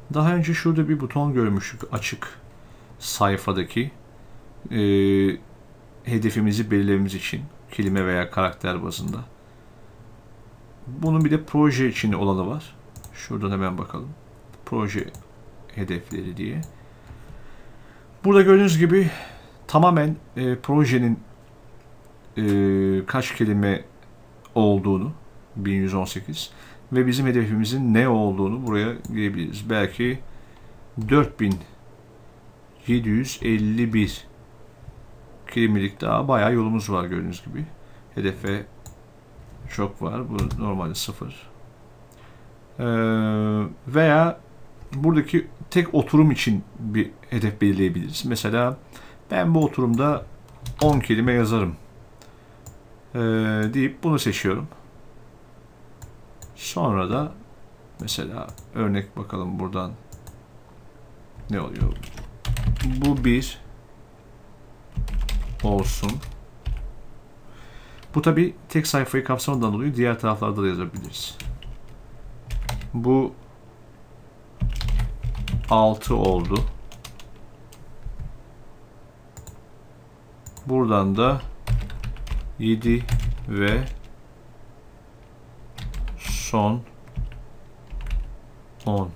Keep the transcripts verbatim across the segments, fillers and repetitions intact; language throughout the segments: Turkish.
Daha önce şurada bir buton görmüştük açık sayfadaki e, hedefimizi belirlememiz için kelime veya karakter bazında. Bunun bir de proje için olanı var. Şuradan hemen bakalım. Proje hedefleri diye. Burada gördüğünüz gibi tamamen e, projenin e, kaç kelime olduğunu bin yüz on sekiz ve bizim hedefimizin ne olduğunu buraya girebiliriz. Belki dört bin yedi yüz elli bir kelimelik daha bayağı yolumuz var gördüğünüz gibi. Hedefe çok var. Bu normalde sıfır. Ee, veya buradaki tek oturum için bir hedef belirleyebiliriz. Mesela ben bu oturumda on kelime yazarım ee, deyip bunu seçiyorum. Sonra da mesela örnek bakalım buradan ne oluyor? Bu bir olsun. Bu tabi tek sayfayı kapsamadan dolayı diğer taraflarda da yazabiliriz. Bu altı oldu. Buradan da yedi ve son on.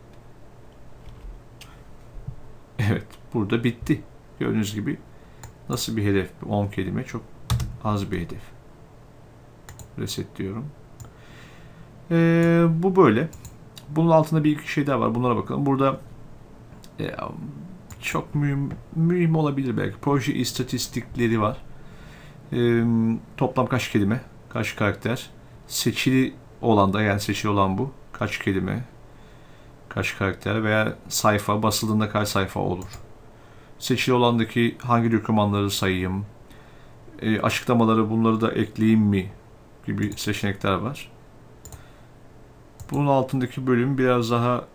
Evet, burada bitti. Gördüğünüz gibi nasıl bir hedef? on kelime çok az bir hedef. Reset diyorum. Ee, bu böyle. Bunun altında bir iki şey daha var. Bunlara bakalım. Burada e, çok mühim, mühim olabilir belki. Proje istatistikleri var. E, toplam kaç kelime? Kaç karakter? Seçili olan da, yani seçili olan bu. Kaç kelime? Kaç karakter? Veya sayfa basıldığında kaç sayfa olur? Seçili olandaki hangi dokümanları sayayım? E, açıklamaları, bunları da ekleyeyim mi? Gibi seçenekler var. Bunun altındaki bölüm biraz daha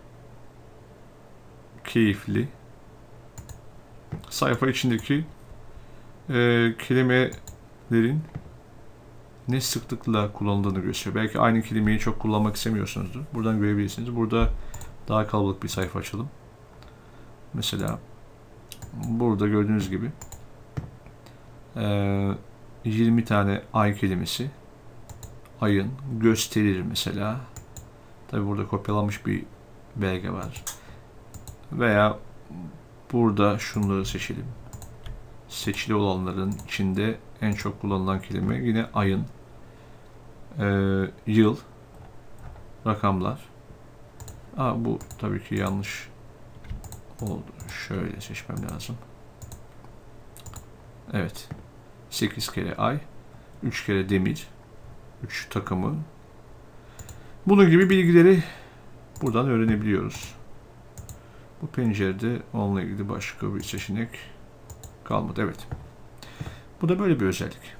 keyifli. Sayfa içindeki e, kelimelerin ne sıklıkla kullanıldığını gösteriyor. Belki aynı kelimeyi çok kullanmak istemiyorsunuzdur. Buradan görebilirsiniz. Burada daha kalabalık bir sayfa açalım. Mesela burada gördüğünüz gibi e, yirmi tane ay kelimesi ayın gösterir mesela. Tabi burada kopyalanmış bir belge var. Veya burada şunları seçelim. Seçili olanların içinde en çok kullanılan kelime yine ayın, e, yıl, rakamlar. Aa, bu tabii ki yanlış oldu. Şöyle seçmem lazım. Evet. sekiz kere ay, üç kere demir, üç takımı. Bunun gibi bilgileri buradan öğrenebiliyoruz. Bu pencerede onunla ilgili başka bir seçenek kalmadı. Evet. Bu da böyle bir özellik.